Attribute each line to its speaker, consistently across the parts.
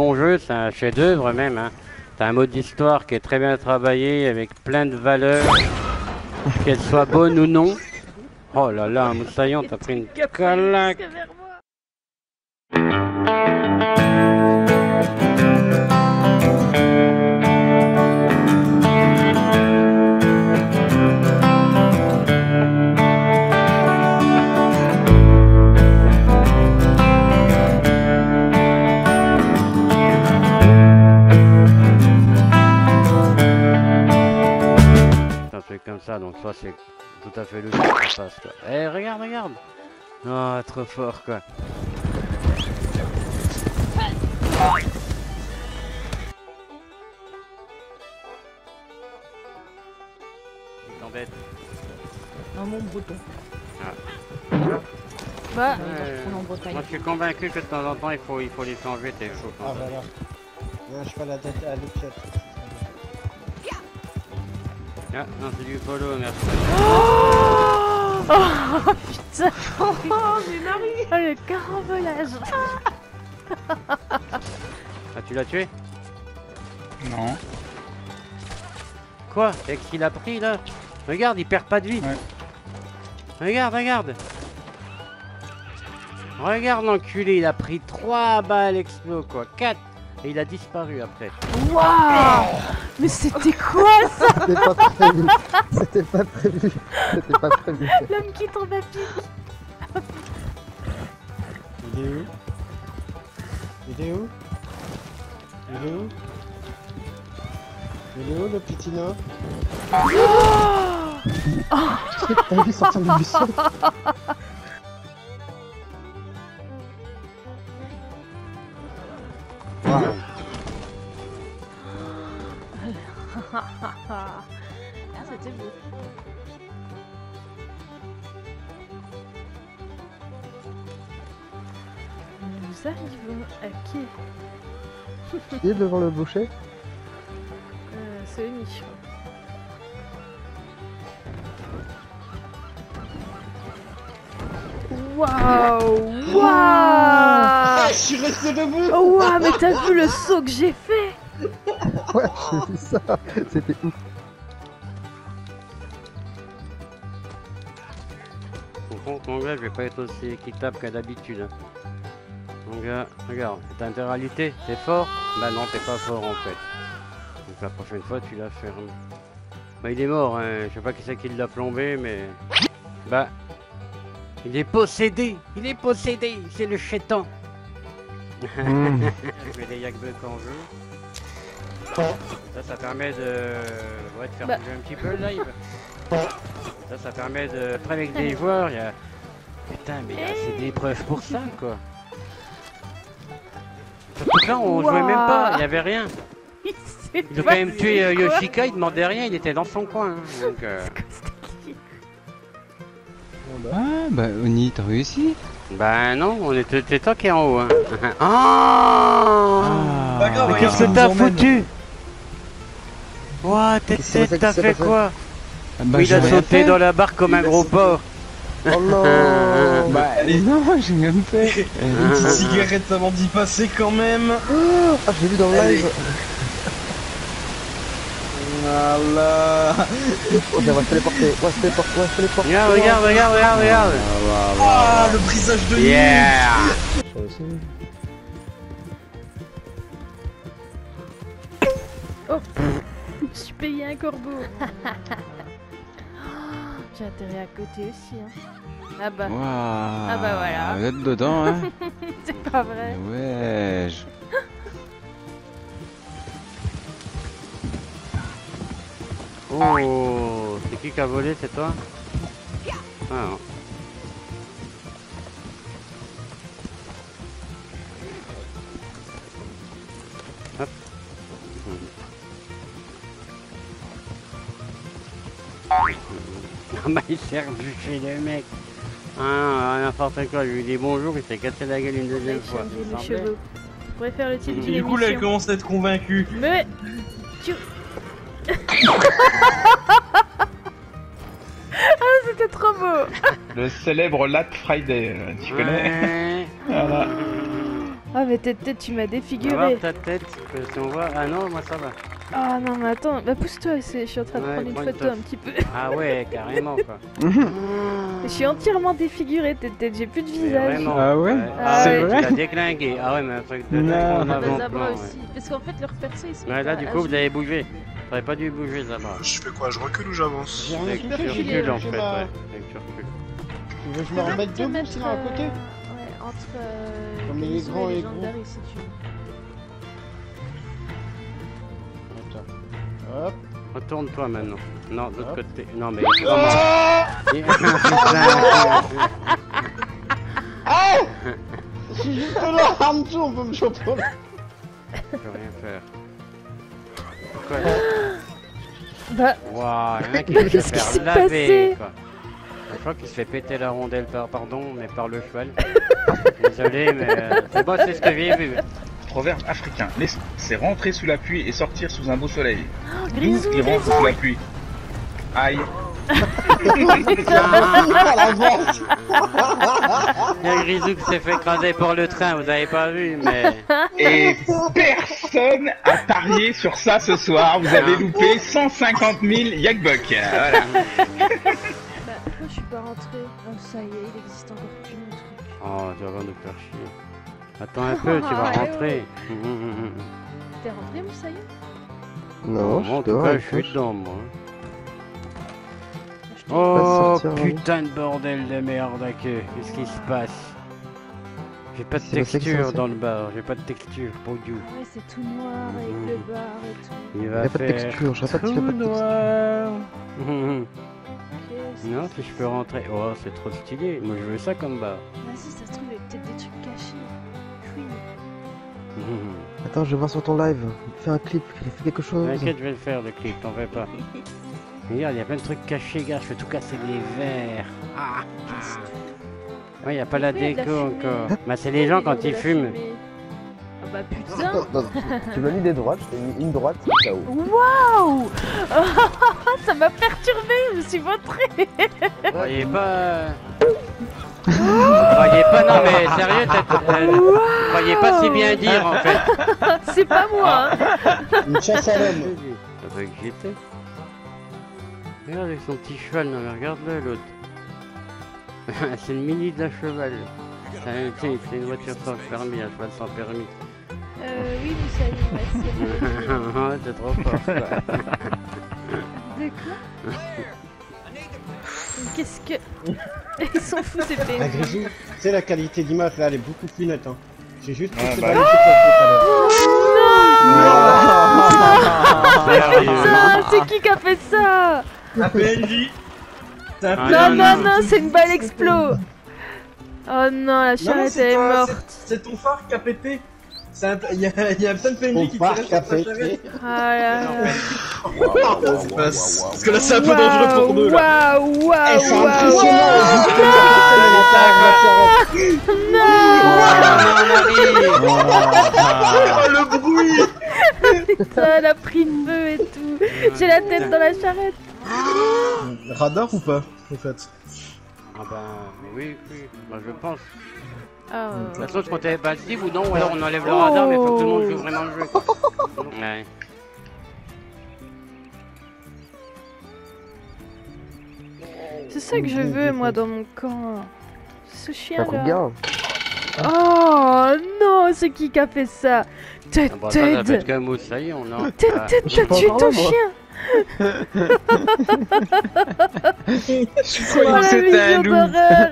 Speaker 1: Bon jeu, c'est un chef-d'œuvre même. Hein. T'as un mode d'histoire qui est très bien travaillé avec plein de valeurs, qu'elles soient bonnes ou non. Oh là là, Moussaillon, t'as pris une claque. Un truc comme ça, donc ça c'est tout à fait logique que ça passe quoi. Eh regarde, regarde. Oh, trop fort quoi. Il t'embête.
Speaker 2: Un mon breton.
Speaker 1: Ah.
Speaker 2: Bah, on est en Bretagne.
Speaker 1: Moi je suis convaincu que de temps en temps il faut les changer tes choses.
Speaker 3: Ah voilà. Là, je fais la tête à l'autre.
Speaker 1: Ah non c'est du polo, merci.
Speaker 2: Oh putain. Oh le carambolage.
Speaker 1: Ah tu l'as tué?
Speaker 4: Non.
Speaker 1: Quoi? C'est qu'il a pris là? Regarde, il perd pas de vie.
Speaker 4: Ouais.
Speaker 1: Regarde, regarde. Regarde l'enculé, il a pris 3 balles explo quoi, 4. Et il a disparu après.
Speaker 2: Waouh. Mais c'était quoi ça?
Speaker 3: C'était pas prévu. C'était pas prévu. C'était pas prévu.
Speaker 2: L'homme qui tombe à pic.
Speaker 3: Il est où? Il est où? Il est où? Il est où le petit nain? T'as vu sortir du buisson? Wow.
Speaker 2: Ah, c'était beau. Nous arrivons à qui?
Speaker 3: Qui est devant le boucher?
Speaker 2: C'est une niche. Waouh! Waouh!
Speaker 3: Ah, je suis resté debout!
Speaker 2: Oh waouh, mais t'as vu le saut que j'ai fait?
Speaker 3: Ouais, j'ai vu ça. C'était ouf.
Speaker 1: Mon gars, je vais pas être aussi équitable qu'à d'habitude. Hein. Mon gars, regarde, t'as intérêt à lutter, t'es fort? Bah non, t'es pas fort en fait. Donc la prochaine fois, tu la fermes. Bah il est mort, hein. Je sais pas qui c'est qui l'a plombé, mais... Bah... Il est possédé! Il est possédé! C'est le chétan! Je fais des yakbeux quand je veux. Ça permet de... Ouais, de faire bouger un petit peu le live. Ça permet de... Après avec des joueurs, il y a... Putain, mais c'est des preuves pour ça, quoi. Surtout que là, on jouait même pas, il y avait rien. Ils ont quand même tué Yoshika, il demandait rien, il était dans son coin. Hein, donc,
Speaker 4: Ah bah Oni, t'as réussi.
Speaker 1: Bah non, on était toi qui est en haut. Hein. Oh
Speaker 4: Pas
Speaker 1: mais qu'est-ce que t'as foutu? Ouah, t'as fait quoi?
Speaker 4: Bah,
Speaker 1: il a sauté dans la barre comme un gros porc.
Speaker 3: Oh non!
Speaker 4: Bah non, j'ai même fait.
Speaker 5: Une petite cigarette avant d'y passer quand même.
Speaker 3: Ah, je l'ai vu dans le live.
Speaker 5: Voilà.
Speaker 3: Ok, on va se téléporter. On va se téléporter. On va se téléporter.
Speaker 1: Regarde.
Speaker 5: Ah, le brisage de nuit.
Speaker 1: Yeah.
Speaker 2: Oh, je me suis payé un corbeau. J'ai atterri à côté aussi. Hein. Ah bah.
Speaker 4: Waouh.
Speaker 2: Ah bah voilà.
Speaker 4: Vous êtes dedans, hein.
Speaker 2: C'est pas vrai.
Speaker 4: Ouais.
Speaker 1: Oh, c'est qui a volé, c'est toi? Ah non. Hop. Ah bah il s'est rebuché le mec. Ah, n'importe quoi, je lui dis bonjour, il s'est cassé la gueule une deuxième fois.
Speaker 2: Changer mes cheveux. Je pourrais faire le titre d'une
Speaker 5: Du coup, là, elle
Speaker 2: émission.
Speaker 5: commence à être convaincue.
Speaker 2: Mais tu... Ah, c'était trop beau.
Speaker 6: Le célèbre Lat Friday, tu connais?
Speaker 1: Ouais.
Speaker 6: Voilà.
Speaker 2: Ah mais tête, tu m'as
Speaker 1: On va voir
Speaker 2: défiguré.
Speaker 1: ta tête, parce qu'on voit... Ah non, moi ça va.
Speaker 2: Ah non mais attends, bah pousse-toi, je suis en train de
Speaker 1: Ouais,
Speaker 2: prendre une
Speaker 1: prends une
Speaker 2: photo
Speaker 1: teuf.
Speaker 2: un petit peu.
Speaker 1: Ah ouais, carrément quoi.
Speaker 2: Je suis entièrement défigurée, tête, j'ai plus de
Speaker 1: Mais
Speaker 2: visage.
Speaker 1: vraiment.
Speaker 4: Ah ouais
Speaker 2: Ah
Speaker 4: C'est
Speaker 2: ouais.
Speaker 4: vrai
Speaker 1: Tu l'as déglingué. Ah ouais, mais un truc de
Speaker 4: Non.
Speaker 1: dingue en
Speaker 2: Bah,
Speaker 1: avant-plan.
Speaker 2: Zabra
Speaker 1: Ouais.
Speaker 2: aussi. Parce qu'en fait leur perso ils se
Speaker 1: Ouais,
Speaker 2: mettent
Speaker 1: là
Speaker 2: à-
Speaker 1: du
Speaker 2: à
Speaker 1: coup vous
Speaker 2: jouer.
Speaker 1: avez bougé. T'aurais pas dû bouger Zabra.
Speaker 6: Je fais quoi? Je recule ou j'avance?
Speaker 3: J'ai rien
Speaker 1: Avec tu
Speaker 3: récupéré, j'ai
Speaker 1: recules en fait,
Speaker 3: j'ai
Speaker 1: ouais.
Speaker 3: ma...
Speaker 1: Avec tu recules.
Speaker 3: Tu veux que je me remette
Speaker 2: Te
Speaker 3: debout
Speaker 2: mettre,
Speaker 3: sinon à côté?
Speaker 2: Ouais, entre
Speaker 3: Comme les
Speaker 2: Grisou
Speaker 3: grands
Speaker 2: et
Speaker 3: et gros.
Speaker 2: Légendaire si tu veux.
Speaker 3: Attends. Hop.
Speaker 1: Retourne-toi maintenant. Non, de l'autre
Speaker 3: Hop.
Speaker 1: côté. Non mais
Speaker 3: Ah Ah Je suis juste là en dessous, on peut me choper.
Speaker 1: Je peux rien faire. Pourquoi
Speaker 2: Bah,
Speaker 1: Waouh, il y en a qui
Speaker 2: Bah,
Speaker 1: se
Speaker 2: qu'est-ce qui
Speaker 1: faire
Speaker 2: s'est
Speaker 1: laver
Speaker 2: passé
Speaker 1: quoi. Je crois qu'il se fait péter la rondelle pardon, mais par le cheval. Désolé, mais c'est bon, c'est ce que j'ai vu.
Speaker 7: Proverbe africain, c'est rentrer sous la pluie et sortir sous un beau soleil. D'où
Speaker 2: Grisou,
Speaker 7: il rentre
Speaker 2: Grisou.
Speaker 7: sous la pluie. Aïe.
Speaker 3: À la vache.
Speaker 1: Il y a Grisou qui s'est fait écraser par le train, vous avez pas vu, mais...
Speaker 7: Et personne a parié sur ça ce soir. Vous avez loupé 150 000 yakbucks. Voilà.
Speaker 2: Bah, pourquoi je suis pas rentrée? Oh, ça y est, il existe encore plus mon truc.
Speaker 1: Oh, tu vas nous faire chier. Attends un peu, tu vas
Speaker 2: Ah,
Speaker 1: rentrer.
Speaker 2: T'es rentré, Moussaïa?
Speaker 8: Non,
Speaker 1: Moi, en
Speaker 8: je
Speaker 1: tout
Speaker 8: dehors,
Speaker 1: cas,
Speaker 8: il
Speaker 1: je suis
Speaker 8: faut-
Speaker 1: dedans, moi.
Speaker 2: Je te-
Speaker 1: Oh,
Speaker 8: sortir, hein.
Speaker 1: putain de bordel de merde à queue. Qu'est-ce qui se passe? J'ai pas de
Speaker 8: C'est pas ça qui s'est
Speaker 1: texture
Speaker 8: passé.
Speaker 1: dans le bar, j'ai pas de texture pour you.
Speaker 2: Ouais, c'est tout noir avec le bar et tout.
Speaker 1: Il
Speaker 8: Il
Speaker 1: va
Speaker 8: n'y a pas de
Speaker 1: faire
Speaker 8: texture, je répète, il n'y a
Speaker 1: tout
Speaker 8: pas de texture.
Speaker 1: noir.
Speaker 2: Ok,
Speaker 1: Non, si je peux rentrer. Oh, c'est trop stylé. Moi, je veux ça comme bar.
Speaker 2: Vas-y, ça se trouve, il y a peut-être des trucs cachés. Oui.
Speaker 8: Attends, je vais voir sur ton live. Fais un clip, fais quelque chose.
Speaker 1: T'inquiète, je vais le faire le clip, t'en fais pas. Regarde, il y a plein de trucs cachés, gars. Je fais tout casser les verres. Ah, ouais, il y a pas la
Speaker 2: Pourquoi il y a de la
Speaker 1: déco
Speaker 2: fumée
Speaker 1: encore. Bah, c'est les gens quand ils fument.
Speaker 2: Ah bah putain.
Speaker 8: Non, tu m'as mis des droites, je t'ai mis une droite, KO.
Speaker 2: Waouh. Ça m'a perturbé, je me suis vautré.
Speaker 1: Croyez pas. Croyez pas, non mais sérieux, croyez pas si bien dire en fait.
Speaker 2: C'est pas moi. Hein.
Speaker 3: Une chasse à l'homme.
Speaker 1: Ça veut que j'étais. Regarde avec son petit cheval, non mais regarde-le l'autre. C'est le mini de la cheval. C'est une voiture sans permis, un cheval sans permis.
Speaker 2: Oui, Moussaïa, ouais,
Speaker 1: C'est trop fort quoi.
Speaker 2: De quoi? Qu'est-ce que... Ils sont fous ces
Speaker 3: La
Speaker 2: PNJ.
Speaker 3: Grisou, tu sais, la qualité d'image là, elle est beaucoup plus nette. Hein. J'ai juste
Speaker 7: Ouais,
Speaker 3: poussé
Speaker 7: bah.
Speaker 3: dans les chiffres tout à l'heure.
Speaker 2: Putain, c'est qui a fait ça?
Speaker 5: Un PNJ. C'est un
Speaker 1: Ah,
Speaker 2: Non, non, non, c'est une balle explo. Oh non, la
Speaker 5: Non,
Speaker 2: charrette
Speaker 5: c'est
Speaker 2: elle est
Speaker 5: toi,
Speaker 2: morte.
Speaker 5: c'est ton phare qui a pété. Il y a plein de
Speaker 3: Ton
Speaker 5: PNJ qui
Speaker 3: parc
Speaker 5: tirent
Speaker 3: a
Speaker 5: sur ta
Speaker 3: pété.
Speaker 5: charrette.
Speaker 2: Ah là là.
Speaker 5: Parce que là, c'est un peu dangereux pour nous là.
Speaker 2: Waouh, waouh,
Speaker 3: Eh, c'est
Speaker 2: waouh.
Speaker 3: impressionnant.
Speaker 5: Oh le bruit.
Speaker 2: Putain, elle a pris feu et tout. J'ai la tête dans la charrette.
Speaker 5: Radar ou pas, en fait?
Speaker 1: Ah bah oui, bah, je pense.
Speaker 2: Ah,
Speaker 1: De toute façon, je comptais pas le cible ou non, ou alors on enlève le radar, mais faut que tout le monde joue vraiment le jeu. Quoi. Ouais.
Speaker 2: c'est ça que je veux moi dans mon camp. Ce chien
Speaker 8: Un coup de
Speaker 2: là.
Speaker 8: gars.
Speaker 2: Oh non, c'est qui a fait ça? Ted,
Speaker 1: Ah bah, ça va être
Speaker 2: Ted.
Speaker 1: comme ça y est, on a.
Speaker 2: Ted,
Speaker 1: Ah,
Speaker 2: Ted,
Speaker 8: j'ai
Speaker 2: t'as
Speaker 8: pas
Speaker 2: tué
Speaker 8: encore
Speaker 2: ton
Speaker 8: là, moi.
Speaker 2: chien.
Speaker 4: Je
Speaker 2: Oh la
Speaker 4: c'était un
Speaker 2: vision
Speaker 4: loup.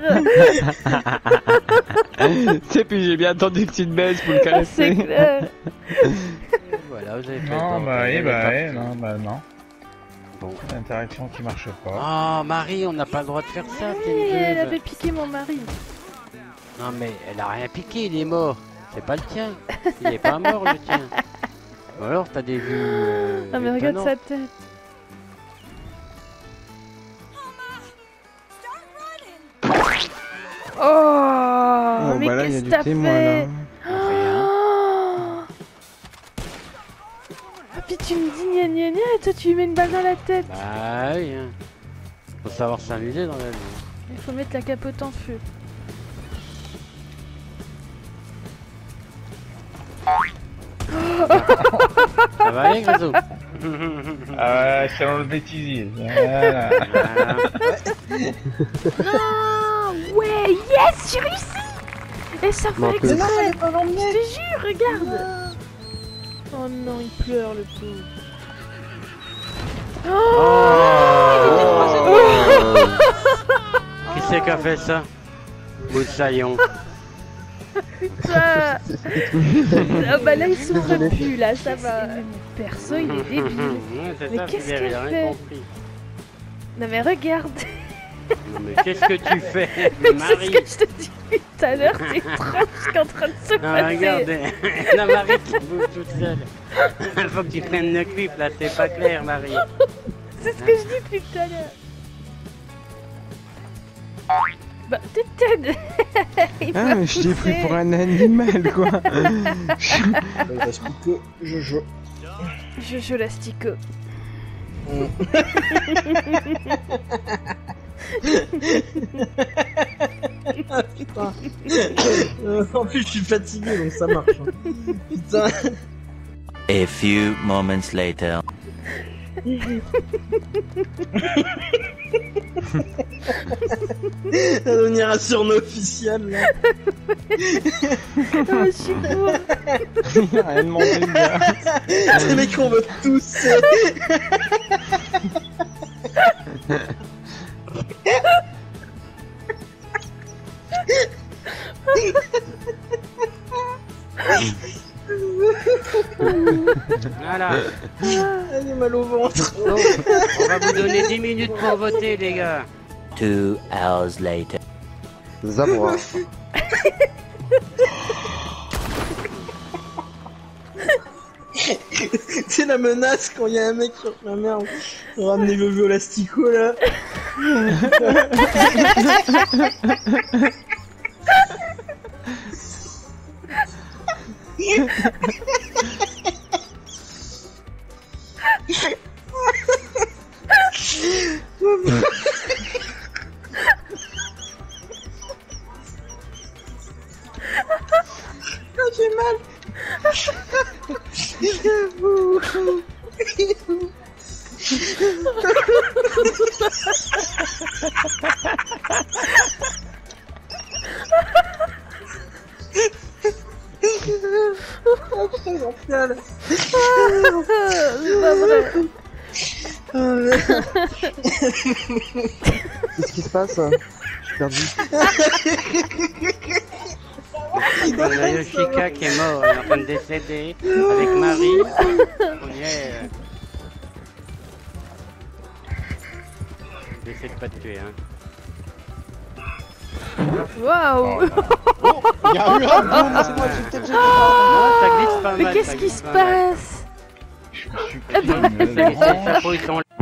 Speaker 2: d'horreur.
Speaker 4: Et puis j'ai bien attendu que tu te baisses pour le
Speaker 2: Ah, c'est
Speaker 4: caresser.
Speaker 2: clair.
Speaker 1: Voilà, vous avez fait
Speaker 7: Non,
Speaker 1: le
Speaker 7: bah oui,
Speaker 1: elle est
Speaker 7: bah
Speaker 1: partie.
Speaker 7: oui, non, bah non.
Speaker 1: Bon.
Speaker 7: L'interaction qui marche pas.
Speaker 1: Oh, Marie, on n'a pas le droit de faire ça, t'es
Speaker 2: Oui,
Speaker 1: une
Speaker 2: elle
Speaker 1: gueuse.
Speaker 2: avait piqué mon mari.
Speaker 1: Non, mais elle a rien piqué, il est mort. C'est pas le tien. Il est pas mort, le tien. Ou alors, t'as des vues.
Speaker 2: Ah mais regarde
Speaker 1: étonnantes.
Speaker 2: sa tête. Oh, mais
Speaker 4: bah là, il y a
Speaker 2: qu'est-ce
Speaker 4: du
Speaker 2: que t'as
Speaker 4: témoin,
Speaker 2: fait?
Speaker 4: là.
Speaker 2: Oh. Ah puis tu me dis gna gna gna et toi tu lui mets une balle dans la tête.
Speaker 1: Bah oui, hein. Faut savoir s'amuser dans la vie.
Speaker 2: Il faut mettre la capote en feu.
Speaker 1: Ça va aller, Grisou?
Speaker 7: Ah, je t'ai enlevé le bêtisier. Voilà.
Speaker 1: Voilà.
Speaker 2: Non. Ouais, yes, j'ai réussi. Et ça fait
Speaker 8: Non,
Speaker 2: exprès.
Speaker 5: Non, elle est pas
Speaker 2: Je
Speaker 5: l'emmener.
Speaker 2: te jure, regarde. Oh non, il pleure le pauvre.
Speaker 1: Qui c'est qui a fait ça? Moussaillon.
Speaker 2: Putain. Ah bah là, ils sont repus, là, ça va. Perso, il est débile.
Speaker 1: C'est
Speaker 2: Mais
Speaker 1: ça,
Speaker 2: qu'est-ce
Speaker 1: Fidèle, il a
Speaker 2: qu'elle
Speaker 1: rien
Speaker 2: fait?
Speaker 1: compris.
Speaker 2: Non mais regarde.
Speaker 1: Non, mais qu'est-ce que tu fais,
Speaker 2: C'est ce
Speaker 1: Marie?
Speaker 2: que je te dis depuis tout à l'heure, c'est étrange ce qui est en train de se
Speaker 1: Ah,
Speaker 2: passer.
Speaker 1: regarde, la Marie qui bouge toute seule. Il faut que tu prennes le clip, là, c'est pas clair, Marie.
Speaker 2: C'est ce que je dis depuis tout à l'heure. Bah, t'étonnes.
Speaker 4: Ah, mais je t'ai pris pour un animal, quoi.
Speaker 5: L'astico, Jojo.
Speaker 2: Jojo l'astico.
Speaker 5: Ah putain. En plus, je suis fatigué donc ça marche. Hein. Putain.
Speaker 9: A few moments later.
Speaker 5: Ça va devenir un surnom officiel là.
Speaker 2: Oh, je suis court.
Speaker 4: Il a rien demandé, le gars.
Speaker 5: Les mecs, on veut tous.
Speaker 1: Voilà.
Speaker 5: J'ai mal au ventre.
Speaker 1: Oh, on va vous donner 10 minutes pour voter, les gars.
Speaker 9: 2 hours later.
Speaker 8: Zamoura.
Speaker 5: C'est la menace quand il y a un mec sur la merde. On va ramener Jojo l'astico là. J'ai mal.
Speaker 2: C'est pas vrai.
Speaker 8: Qu'est-ce qui se passe? Je suis perdu.
Speaker 1: On a Yoshika qui est mort, il est en train de décéder avec Marie. On y est. J'essaie de pas te tuer, hein.
Speaker 2: Waouh.
Speaker 3: Il y a eu un boom, c'est moi qui t'ai
Speaker 1: Ah, ça glisse pas
Speaker 2: Mais
Speaker 1: mal.
Speaker 2: qu'est-ce
Speaker 1: ça
Speaker 2: qui
Speaker 1: glisse
Speaker 2: se
Speaker 1: pas mal.
Speaker 2: passe?
Speaker 7: Je me suis
Speaker 2: Eh ben,
Speaker 7: pris une
Speaker 1: Ça glisse, sa peau, ils sont